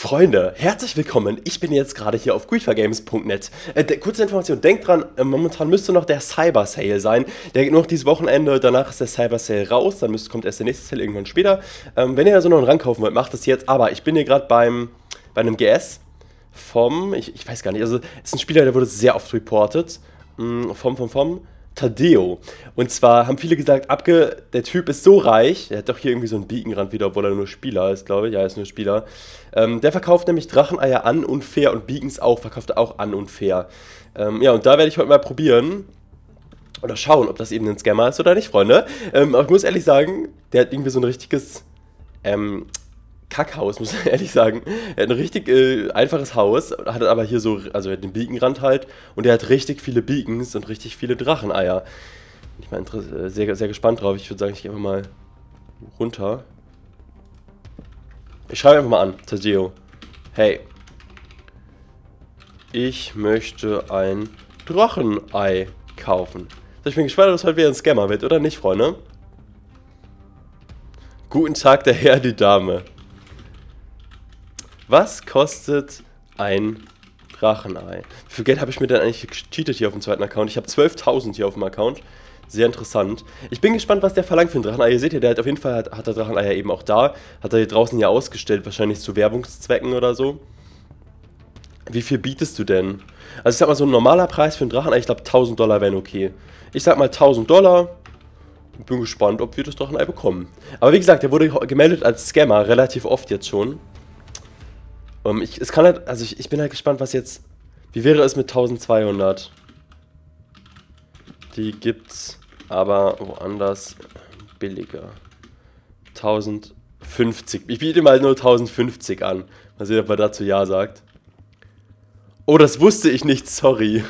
Freunde, herzlich willkommen. Ich bin jetzt gerade hier auf guifargames.net. Kurze Information, denkt dran, momentan müsste noch der Cyber Sale sein. Der geht nur noch dieses Wochenende, danach ist der Cyber Sale raus, dann kommt erst der nächste Sale irgendwann später. Wenn ihr also noch einen Rang kaufen wollt, macht das jetzt. Aber ich bin hier gerade bei einem GS vom, ich weiß gar nicht, also es ist ein Spieler, der wurde sehr oft reported, vom Tadeo. Und zwar haben viele gesagt, der Typ ist so reich, er hat doch hier irgendwie so einen Beaconrand wieder, obwohl er nur Spieler ist, glaube ich. Ja, er ist nur Spieler. Der verkauft nämlich Dracheneier an und fair und Beacons auch, verkauft er auch an und fair. Ja, und da werde ich heute mal probieren oder schauen, ob das eben ein Scammer ist oder nicht, Freunde. Aber ich muss ehrlich sagen, der hat irgendwie so ein richtiges Kackhaus, muss ich ehrlich sagen. Er hat ein richtig einfaches Haus, hat aber hier so, also er hat den Beaconrand halt und er hat richtig viele Beacons und richtig viele Dracheneier. Ich bin mal sehr, sehr gespannt drauf. Ich würde sagen, ich gehe einfach mal runter. Ich schreibe einfach mal an, Tadeo. Hey, ich möchte ein Drachenei kaufen. Ich bin gespannt, ob das heute wieder ein Scammer wird, oder nicht, Freunde? Guten Tag, der Herr, die Dame. Was kostet ein Drachenei? Wie viel Geld habe ich mir denn eigentlich gecheatet hier auf dem zweiten Account? Ich habe 12.000 hier auf dem Account. Sehr interessant. Ich bin gespannt, was der verlangt für ein Drachenei. Ihr seht ja, der hat auf jeden Fall hat der Dracheneier eben auch da. Hat er hier draußen ja ausgestellt, wahrscheinlich zu Werbungszwecken oder so. Wie viel bietest du denn? Also ich sag mal, so ein normaler Preis für ein Drachenei, ich glaube 1.000 Dollar wären okay. Ich sag mal 1.000 Dollar. Bin gespannt, ob wir das Drachenei bekommen. Aber wie gesagt, der wurde gemeldet als Scammer, relativ oft jetzt schon. Es kann halt, also ich bin halt gespannt, was jetzt, wie wäre es mit 1.200? Die gibt's aber woanders billiger. 1.050. Ich biete mal nur 1.050 an. Mal sehen, ob er dazu ja sagt. Oh, das wusste ich nicht, sorry.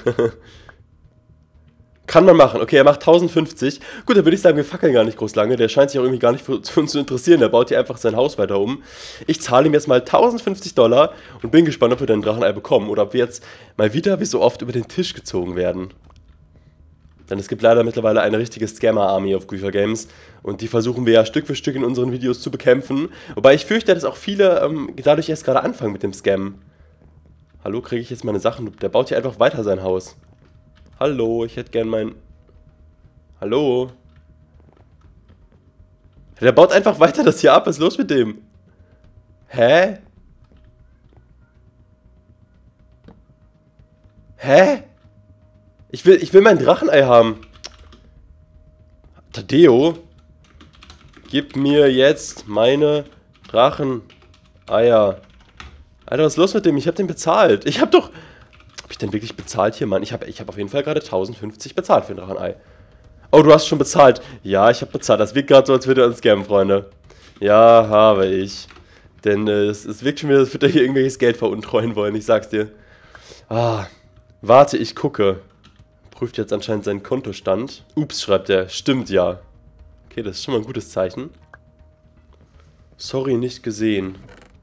Kann man machen. Okay, er macht 1050. Gut, dann würde ich sagen, wir fackeln gar nicht groß lange. Der scheint sich auch irgendwie gar nicht für uns zu interessieren. Der baut hier einfach sein Haus weiter um. Ich zahle ihm jetzt mal 1050 Dollar und bin gespannt, ob wir den Drachenei bekommen. Oder ob wir jetzt mal wieder, wie so oft, über den Tisch gezogen werden. Denn es gibt leider mittlerweile eine richtige Scammer-Army auf guifargames. Und die versuchen wir ja Stück für Stück in unseren Videos zu bekämpfen. Wobei ich fürchte, dass auch viele dadurch erst gerade anfangen mit dem Scam. Hallo, kriege ich jetzt meine Sachen? Der baut hier einfach weiter sein Haus. Hallo, ich hätte gern mein... Hallo? Der baut einfach weiter das hier ab. Was ist los mit dem? Hä? Hä? Ich will mein Drachenei haben. Tadeo, gib mir jetzt meine Dracheneier. Alter, was ist los mit dem? Ich hab den bezahlt. Ich hab doch... Hab ich denn wirklich bezahlt hier, Mann? Ich hab auf jeden Fall gerade 1050 bezahlt für ein Drachenei. Oh, du hast schon bezahlt. Ja, ich habe bezahlt. Das wirkt gerade so, als würde er uns scammen, Freunde. Ja, habe ich. Denn es wirkt schon wieder, als würde er hier irgendwelches Geld veruntreuen wollen. Ich sag's dir. Ah, warte, ich gucke. Prüft jetzt anscheinend seinen Kontostand. Ups, schreibt er. Stimmt, ja. Okay, das ist schon mal ein gutes Zeichen. Sorry, nicht gesehen.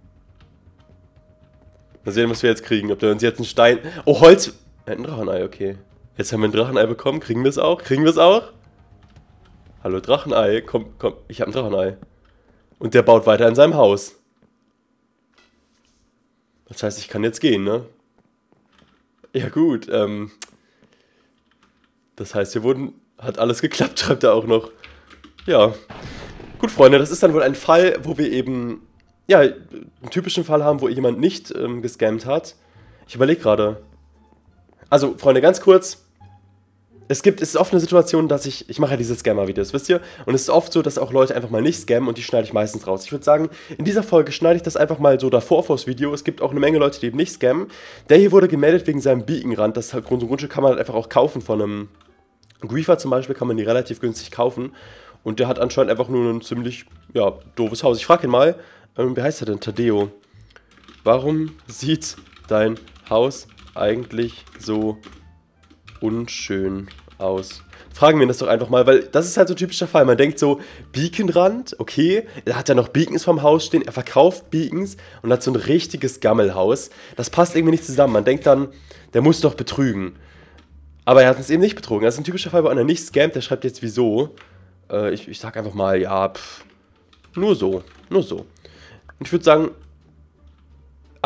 Mal sehen, was wir jetzt kriegen. Ob der uns jetzt einen Stein... Oh, Holz... Ein Drachenei, okay. Jetzt haben wir ein Drachenei bekommen. Kriegen wir es auch? Kriegen wir es auch? Hallo, Drachenei. Komm. Ich habe ein Drachenei. Und der baut weiter in seinem Haus. Das heißt, ich kann jetzt gehen, ne? Ja, gut. Das heißt, hat alles geklappt, schreibt er auch noch. Ja. Gut, Freunde, das ist dann wohl ein Fall, wo wir eben... Ja, einen typischen Fall haben, wo jemand nicht gescammt hat. Ich überlege gerade. Also, Freunde, ganz kurz. Es ist oft eine Situation, dass ich mache ja diese Scammer-Videos, wisst ihr? Und es ist oft so, dass auch Leute einfach mal nicht scammen und die schneide ich meistens raus. Ich würde sagen, in dieser Folge schneide ich das einfach mal so davor vors Video. Es gibt auch eine Menge Leute, die eben nicht scammen. Der hier wurde gemeldet wegen seinem Beaconrand. Das Grundstück kann man halt einfach auch kaufen von einem Guifa zum Beispiel, kann man die relativ günstig kaufen. Und der hat anscheinend einfach nur ein ziemlich, ja, doofes Haus. Ich frage ihn mal, wie heißt er denn? Tadeo. Warum sieht dein Haus eigentlich so unschön aus? Fragen wir ihn das doch einfach mal, weil das ist halt so ein typischer Fall. Man denkt so, Beaconrand, okay, er hat ja noch Beacons vom Haus stehen, er verkauft Beacons und hat so ein richtiges Gammelhaus. Das passt irgendwie nicht zusammen. Man denkt dann, der muss doch betrügen. Aber er hat uns eben nicht betrogen. Das ist ein typischer Fall, wo einer nicht scammt, der schreibt jetzt wieso. Ich sag einfach mal, ja, nur so. Und ich würde sagen,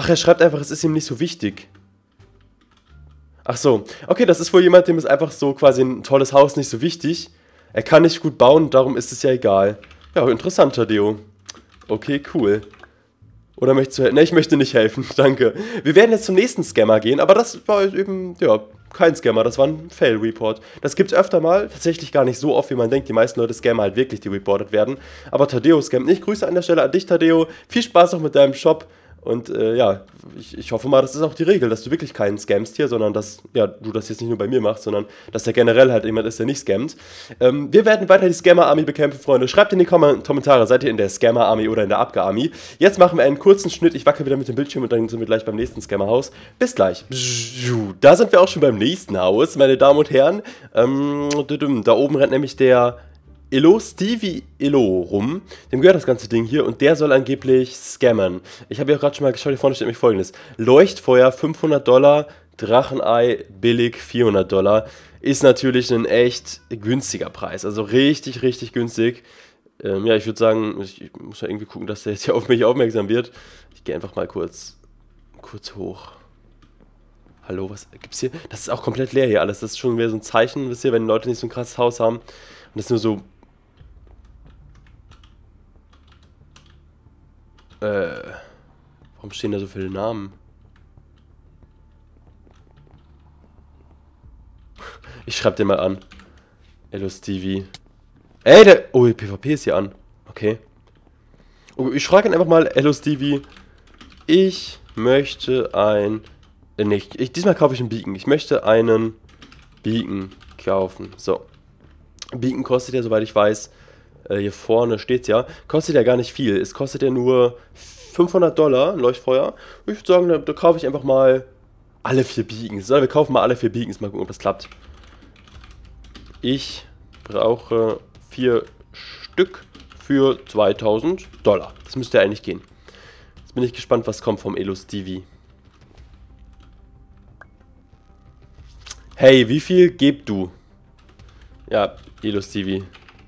Ach, er schreibt einfach, es ist ihm nicht so wichtig. Ach so. Okay, das ist wohl jemand, dem ist einfach so quasi ein tolles Haus nicht so wichtig. Er kann nicht gut bauen, darum ist es ja egal. Ja, interessant, Tadeo. Okay, cool. Oder möchtest du helfen? Ne, ich möchte nicht helfen, danke. Wir werden jetzt zum nächsten Scammer gehen, aber das war eben, ja, kein Scammer, das war ein Fail-Report. Das gibt's öfter mal, tatsächlich gar nicht so oft, wie man denkt. Die meisten Leute scammen halt wirklich, die reported werden. Aber Tadeo scammt nicht. Grüße an der Stelle an dich, Tadeo. Viel Spaß auch mit deinem Shop. Und ja, ich hoffe mal, das ist auch die Regel, dass du wirklich keinen scammst hier, sondern dass ja, du das jetzt nicht nur bei mir machst, sondern dass der generell halt jemand ist, der nicht scammt. Wir werden weiter die Scammer-Army bekämpfen, Freunde. Schreibt in die Kommentare, seid ihr in der Scammer-Army oder in der Abga-Army? Jetzt machen wir einen kurzen Schnitt. Ich wackel wieder mit dem Bildschirm und dann sind wir gleich beim nächsten Scammer-Haus. Bis gleich. Da sind wir auch schon beim nächsten Haus, meine Damen und Herren. Da oben rennt nämlich der Stevie Illo rum, dem gehört das ganze Ding hier und der soll angeblich scammen. Ich habe ja gerade schon mal geschaut, hier vorne steht nämlich folgendes: Leuchtfeuer $500, Drachenei billig $400. Ist natürlich ein echt günstiger Preis, also richtig, richtig günstig. Ja, ich würde sagen, ich muss ja irgendwie gucken, dass der jetzt hier auf mich aufmerksam wird. Ich gehe einfach mal kurz hoch. Hallo, was gibt's hier? Das ist auch komplett leer hier alles, das ist schon wieder so ein Zeichen, wisst ihr, wenn Leute nicht so ein krasses Haus haben und das nur so... warum stehen da so viele Namen? Ich schreibe den mal an. Hello Stevie. Ey, der... Oh, die PvP ist hier an. Okay. Oh, ich frage ihn einfach mal, Hello Stevie. Ich möchte ein... diesmal kaufe ich einen Beacon. Ich möchte einen Beacon kaufen. So. Beacon kostet ja, soweit ich weiß... hier vorne steht's ja, kostet ja gar nicht viel. Es kostet ja nur $500, ein Leuchtfeuer. Ich würde sagen, da kaufe ich einfach mal alle 4 Beacons. Wir kaufen mal alle 4 Beacons, mal gucken, ob das klappt. Ich brauche 4 Stück für $2000. Das müsste ja eigentlich gehen. Jetzt bin ich gespannt, was kommt vom Elo Stevie. Hey, wie viel gibst du? Ja, Elo Stevie.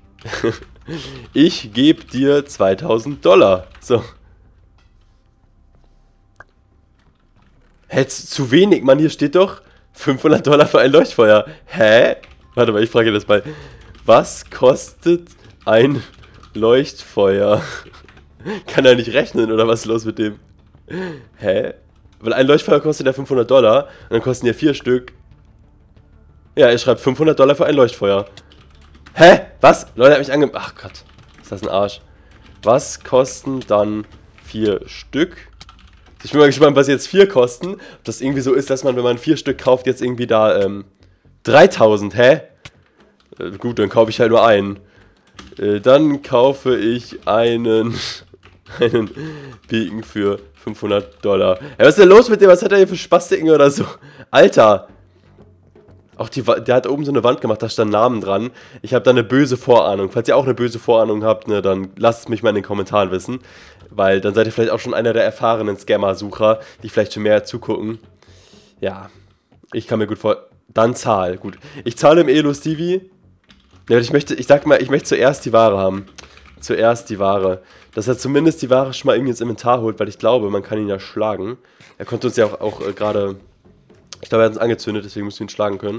Ich gebe dir $2000. So. Hättest zu wenig, Mann, hier steht doch $500 für ein Leuchtfeuer. Hä? Warte mal, ich frage das mal. Was kostet ein Leuchtfeuer? Kann er nicht rechnen, oder was ist los mit dem? Hä? Weil ein Leuchtfeuer kostet ja $500 und dann kosten ja 4 Stück. Ja, er schreibt $500 für ein Leuchtfeuer. Hä? Was? Leute, hat mich Ach Gott, ist das ein Arsch. Was kosten dann 4 Stück? Ich bin mal gespannt, was jetzt 4 kosten. Ob das irgendwie so ist, dass man, wenn man 4 Stück kauft, jetzt irgendwie da 3000, hä? Gut, dann kaufe ich halt nur einen. Dann kaufe ich einen Beacon für $500. Ja, was ist denn los mit dem? Was hat er hier für Spastiken oder so? Alter! Auch der hat oben so eine Wand gemacht, da stand Namen dran. Ich habe da eine böse Vorahnung. Falls ihr auch eine böse Vorahnung habt, ne, dann lasst es mich mal in den Kommentaren wissen. Weil dann seid ihr vielleicht auch schon einer der erfahrenen Scammer-Sucher, die vielleicht schon mehr zugucken. Ja, ich kann mir gut vor... Dann zahl, gut. Ich zahle im Elo Stevie. Ja, ich möchte zuerst die Ware haben. Zuerst die Ware. Dass er zumindest die Ware schon mal irgendwie ins Inventar holt, weil ich glaube, man kann ihn ja schlagen. Er konnte uns ja auch gerade... Ich glaube, er hat uns angezündet, deswegen müssen wir ihn schlagen können.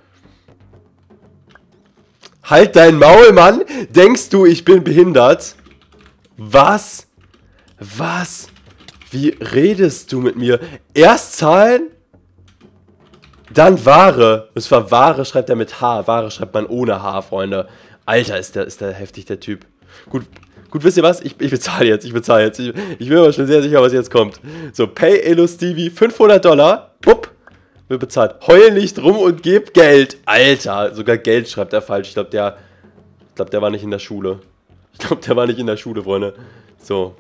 Halt dein Maul, Mann! Denkst du, ich bin behindert? Was? Was? Wie redest du mit mir? Erst zahlen? Dann Ware. Das war Ware, schreibt er mit H. Ware schreibt man ohne H, Freunde. Alter, ist der heftig, der Typ. Gut, wisst ihr was? Ich bezahle jetzt, ich bin mir schon sehr sicher, was jetzt kommt. So, Pay Elo Stevie, $500. Upp. Wird bezahlt. Heul nicht rum und gib Geld. Alter, sogar Geld schreibt er falsch. Ich glaube, der war nicht in der Schule. Freunde. So.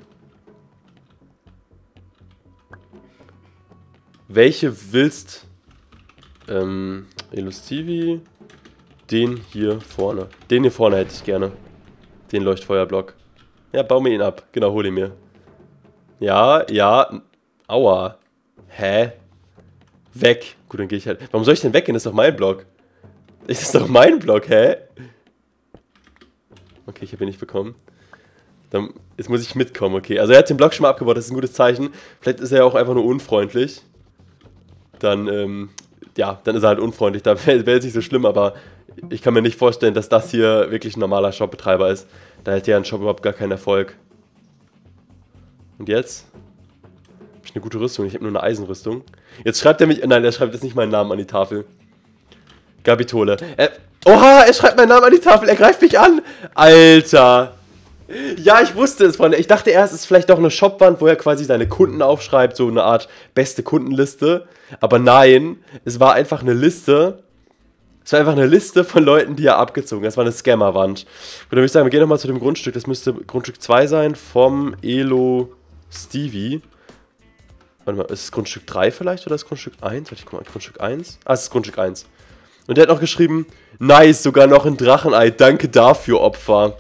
Welche willst? Elo Stevie. Den hier vorne. Den hier vorne hätte ich gerne. Den Leuchtfeuerblock. Ja, bau mir ihn ab. Genau, hol ihn mir. Ja. Aua. Hä? Weg. Gut, dann gehe ich halt. Warum soll ich denn weggehen? Das ist doch mein Block. Das ist doch mein Block, hä? Okay, ich habe ihn nicht bekommen. Dann, jetzt muss ich mitkommen, okay. Also er hat den Block schon mal abgebaut, das ist ein gutes Zeichen. Vielleicht ist er ja auch einfach nur unfreundlich. Dann, ja, dann ist er halt unfreundlich. Da wäre es nicht so schlimm, aber ich kann mir nicht vorstellen, dass das hier wirklich ein normaler Shopbetreiber ist. Da hätte ja ein Shop überhaupt gar keinen Erfolg. Und jetzt? Hab ich eine gute Rüstung? Ich habe nur eine Eisenrüstung. Jetzt schreibt er mich... Nein, er schreibt jetzt nicht meinen Namen an die Tafel. Gabitole. Oha, er schreibt meinen Namen an die Tafel. Er greift mich an. Alter. Ja, ich wusste es, Freunde. Ich dachte erst, es ist vielleicht doch eine Shopwand, wo er quasi seine Kunden aufschreibt. So eine Art beste Kundenliste. Aber nein, es war einfach eine Liste. Es war einfach eine Liste von Leuten, die er abgezogen hat. Das war eine Scammerwand. Und dann würde ich sagen, wir gehen nochmal zu dem Grundstück. Das müsste Grundstück 2 sein vom Elo Stevie. Warte mal, ist es Grundstück 3 vielleicht oder ist es Grundstück 1? Warte, ich guck mal, Grundstück 1? Ah, es ist Grundstück 1. Und der hat noch geschrieben, nice, sogar noch ein Drachenei. Danke dafür, Opfer.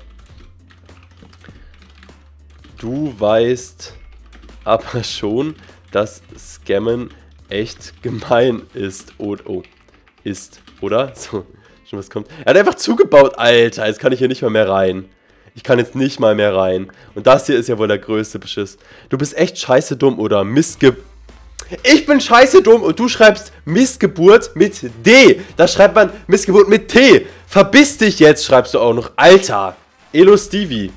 Du weißt aber schon, dass Scammen echt gemein ist. Ist, oder? So, schon was kommt. Er hat einfach zugebaut, Alter. Jetzt kann ich hier nicht mal mehr rein. Ich kann jetzt nicht mal mehr rein. Und das hier ist ja wohl der größte Beschiss. Du bist echt scheiße dumm oder Ich bin scheiße dumm und du schreibst Missgeburt mit D. Da schreibt man Missgeburt mit T. Verbiss dich jetzt, schreibst du auch noch. Alter. Elo Stevie.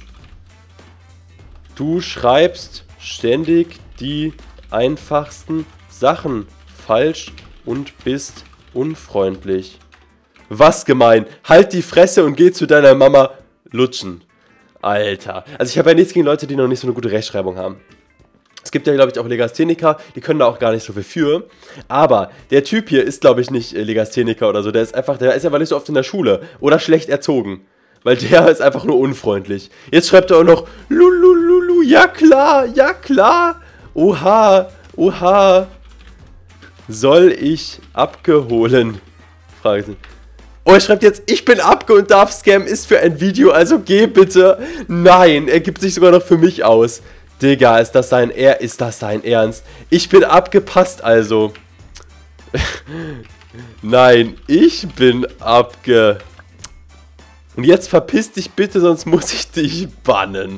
Du schreibst ständig die einfachsten Sachen falsch und bist unfreundlich. Was gemein. Halt die Fresse und geh zu deiner Mama lutschen. Alter. Also ich habe ja nichts gegen Leute, die noch nicht so eine gute Rechtschreibung haben. Es gibt ja, glaube ich, auch Legastheniker, die können da auch gar nicht so viel für. Aber der Typ hier ist, glaube ich, nicht Legastheniker oder so. Der ist einfach nicht so oft in der Schule. Oder schlecht erzogen. Weil der ist einfach nur unfreundlich. Jetzt schreibt er auch noch, Lulululu, ja klar, ja klar. Oha, oha. Soll ich abgeholen? Frage. Oh, er schreibt jetzt, ich bin abge und darf scammen, ist für ein Video, also geh bitte. Nein, er gibt sich sogar noch für mich aus. Digga, ist das sein Ernst? Ich bin abgepasst, also. Nein, ich bin abge... Und jetzt verpiss dich bitte, sonst muss ich dich bannen.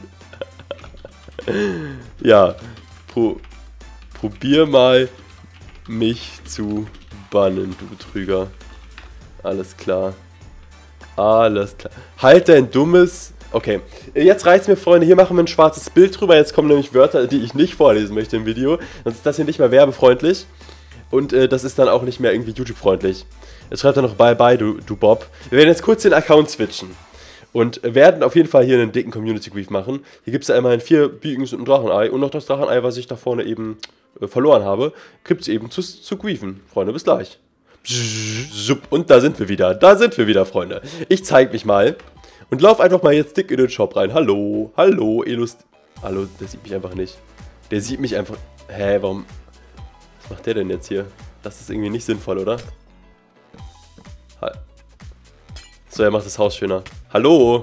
Ja, probier mal, mich zu bannen, du Betrüger. Alles klar. Alles klar. Halt dein dummes... Okay, jetzt reicht's mir, Freunde. Hier machen wir ein schwarzes Bild drüber. Jetzt kommen nämlich Wörter, die ich nicht vorlesen möchte im Video. Sonst ist das hier nicht mehr werbefreundlich. Und das ist dann auch nicht mehr irgendwie YouTube-freundlich. Jetzt schreibt er noch Bye-bye, du Bob. Wir werden jetzt kurz den Account switchen. Und werden auf jeden Fall hier einen dicken Community Grief machen. Hier gibt es ja immerhin 4 Beacons und ein Drachenei. Und noch das Drachenei, was ich da vorne eben verloren habe, gibt es eben zu griefen. Freunde, bis gleich. Und da sind wir wieder. Da sind wir wieder, Freunde. Ich zeige mich mal. Und lauf einfach mal jetzt dick in den Shop rein. Hallo, hallo, Elust. Hallo, der sieht mich einfach nicht. Der sieht mich einfach... Hä, warum... Was macht der denn jetzt hier? Das ist irgendwie nicht sinnvoll, oder? So, er macht das Haus schöner. Hallo!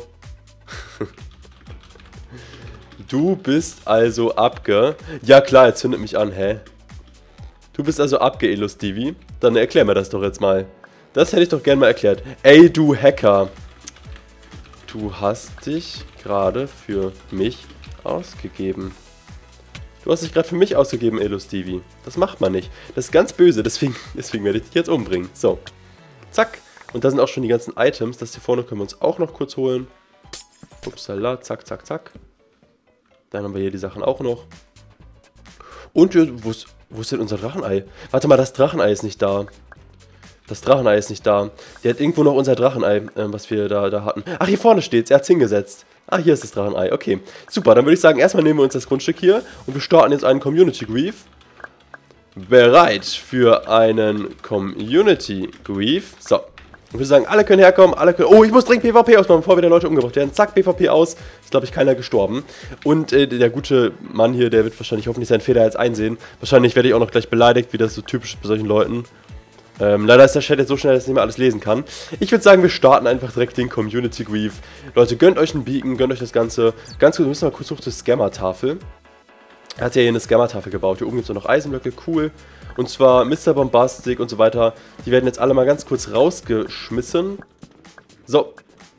Du bist also abge... Ja klar, er zündet mich an, hä? Du bist also abge, Elo Stevie? Dann erklär mir das doch jetzt mal. Das hätte ich doch gerne mal erklärt. Ey, du Hacker! Du hast dich gerade für mich ausgegeben. Du hast dich gerade für mich ausgegeben, Elo Stevie. Das macht man nicht. Das ist ganz böse, deswegen werde ich dich jetzt umbringen. So. Zack. Und da sind auch schon die ganzen Items. Das hier vorne können wir uns auch noch kurz holen. Upsala, zack, zack, zack. Dann haben wir hier die Sachen auch noch. Und wo ist denn unser Drachenei? Warte mal, das Drachenei ist nicht da. Das Drachenei ist nicht da. Der hat irgendwo noch unser Drachenei, was wir da hatten. Ach, hier vorne steht's. Er hat's hingesetzt. Ah, hier ist das Drachenei. Okay, super. Dann würde ich sagen, erstmal nehmen wir uns das Grundstück hier. Und wir starten jetzt einen Community Grief. Bereit für einen Community Grief. So. Ich würde sagen, alle können herkommen, alle können... Oh, ich muss dringend PvP ausmachen, bevor wieder Leute umgebracht werden. Zack, PvP aus. Ist, glaube ich, keiner gestorben. Und der gute Mann hier, der wird wahrscheinlich hoffentlich seinen Fehler jetzt einsehen. Wahrscheinlich werde ich auch noch gleich beleidigt, wie das so typisch ist bei solchen Leuten. Leider ist der Chat jetzt so schnell, dass ich nicht mehr alles lesen kann. Ich würde sagen, wir starten einfach direkt den Community Grief. Leute, gönnt euch einen Beacon, gönnt euch das Ganze. Ganz kurz, wir müssen mal kurz hoch zur Scammer-Tafel. Er hat ja hier eine Scammer-Tafel gebaut. Hier oben gibt es noch Eisenblöcke, cool. Und zwar Mr. Bombastic und so weiter. Die werden jetzt alle mal ganz kurz rausgeschmissen. So.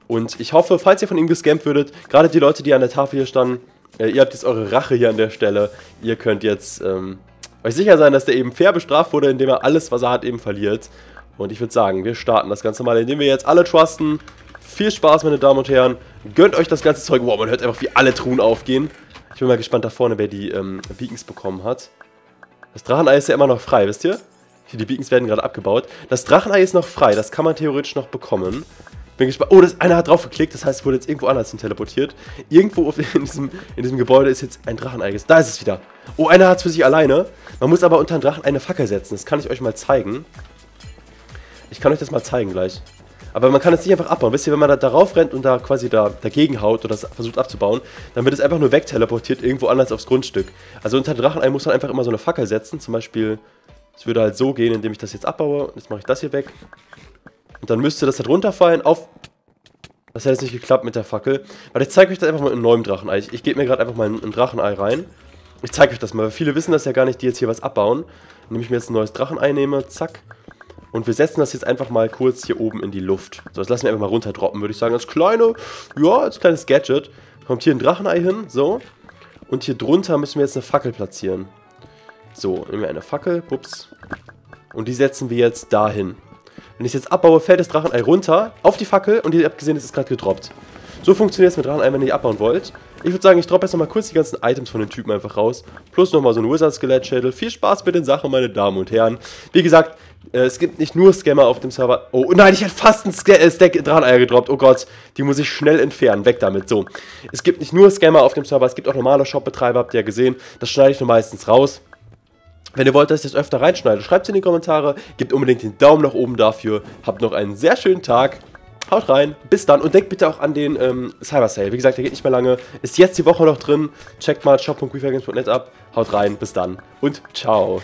Und ich hoffe, falls ihr von ihm gescampt würdet, gerade die Leute, die an der Tafel hier standen, ihr habt jetzt eure Rache hier an der Stelle. Ihr könnt jetzt euch sicher sein, dass der eben fair bestraft wurde, indem er alles, was er hat, eben verliert. Und ich würde sagen, wir starten das Ganze mal, indem wir jetzt alle trusten. Viel Spaß, meine Damen und Herren. Gönnt euch das ganze Zeug. Wow, man hört einfach, wie alle Truhen aufgehen. Ich bin mal gespannt da vorne, wer die Beacons bekommen hat. Das Drachenei ist ja immer noch frei, wisst ihr? Hier, die Beacons werden gerade abgebaut. Das Drachenei ist noch frei, das kann man theoretisch noch bekommen. Bin gespannt. Oh, einer hat drauf geklickt, das heißt, es wurde jetzt irgendwo anders hin teleportiert. Irgendwo in diesem Gebäude ist jetzt ein Drachenei. Da ist es wieder. Oh, einer hat es für sich alleine. Man muss aber unter den Drachen eine Fackel setzen. Das kann ich euch mal zeigen. Ich kann euch das mal zeigen gleich. Aber man kann es nicht einfach abbauen. Wisst ihr, wenn man da darauf rennt und da quasi dagegen haut oder das versucht abzubauen, dann wird es einfach nur wegteleportiert irgendwo anders aufs Grundstück. Also unter Drachenei muss man einfach immer so eine Fackel setzen. Zum Beispiel, es würde halt so gehen, indem ich das jetzt abbaue. Jetzt mache ich das hier weg. Und dann müsste das halt runterfallen auf... Das hat jetzt nicht geklappt mit der Fackel. Weil ich zeige euch das einfach mal in neuem Drachenei. Ich gebe mir gerade einfach mal ein Drachenei rein. Ich zeige euch das mal, weil viele wissen das ja gar nicht, die jetzt hier was abbauen. Indem ich mir jetzt ein neues Drachenei nehme, zack. Und wir setzen das jetzt einfach mal kurz hier oben in die Luft. So, das lassen wir einfach mal runterdroppen, würde ich sagen. Als kleines Gadget. Kommt hier ein Drachenei hin, so. Und hier drunter müssen wir jetzt eine Fackel platzieren. So, nehmen wir eine Fackel, ups. Und die setzen wir jetzt dahin. Wenn ich es jetzt abbaue, fällt das Drachenei runter auf die Fackel und ihr habt gesehen, es ist gerade gedroppt. So funktioniert es mit Drachenei, wenn ihr abbauen wollt. Ich würde sagen, ich droppe jetzt nochmal kurz die ganzen Items von den Typen einfach raus. Plus nochmal so ein Wizard-Skelett-Schädel. Viel Spaß mit den Sachen, meine Damen und Herren. Wie gesagt, es gibt nicht nur Scammer auf dem Server. Oh nein, ich hätte fast ein Stack Dracheneier gedroppt. Oh Gott, die muss ich schnell entfernen. Weg damit. So, es gibt nicht nur Scammer auf dem Server, es gibt auch normale Shop-Betreiber, habt ihr ja gesehen. Das schneide ich nur meistens raus. Wenn ihr wollt, dass ich das öfter reinschneide, schreibt es in die Kommentare. Gebt unbedingt den Daumen nach oben dafür. Habt noch einen sehr schönen Tag. Haut rein, bis dann und denkt bitte auch an den Cyber Sale. Wie gesagt, der geht nicht mehr lange. Ist jetzt die Woche noch drin. Checkt mal shop.weavergames.net ab. Haut rein, bis dann und ciao.